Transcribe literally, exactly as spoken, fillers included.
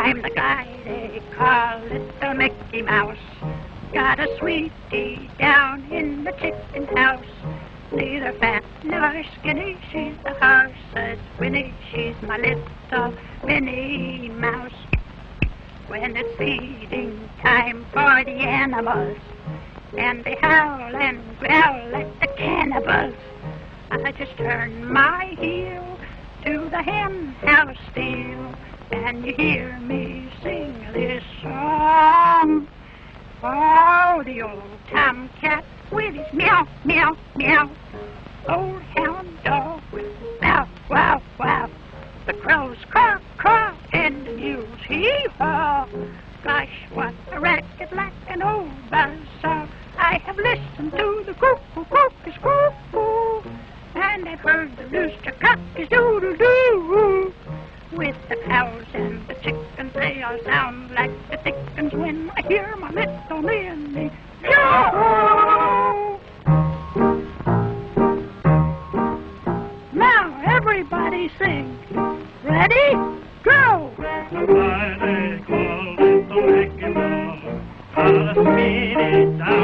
I'm the guy they call Little Mickey Mouse. Got a sweetie down in the chicken house. Neither fat nor skinny, she's the horse's Winnie. She's my little Minnie Mouse. When it's feeding time for the animals, and they howl and growl like the cannibals, I just turn my heel to the hen house steel, and you hear me sing this song. Oh, the old tomcat with his meow, meow, meow. Old hound dog with his bow, wow, wow. The crows caw, caw, and the mules hee-haw. Gosh, what a racket like an old buzzsaw. I have listened to the cuckoo, cuckoo, cuckoo, and I've heard the rooster cock his doodle-doo. With the cows and the chickens, they all sound like the dickens when I hear my little Minnie Yeo Ho. Now everybody sing. Ready? Go! Why they call Little Mickey Mouse, how the speed it